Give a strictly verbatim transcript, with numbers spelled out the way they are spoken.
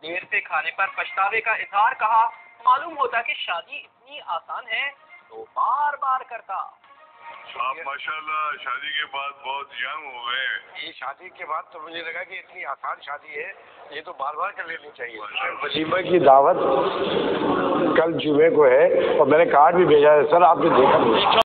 देर से खाने पर पछतावे का इजहार कहा। मालूम होता कि शादी इतनी आसान है तो बार बार करता। आप माशाल्लाह शादी के बाद बहुत यंग हो गए। ये शादी के बाद तो मुझे लगा कि इतनी आसान शादी है, ये तो बार बार कर लेनी चाहिए। वलीमा की दावत कल जुमे को है और मैंने कार्ड भी भेजा है। सर आपने देखा नहीं?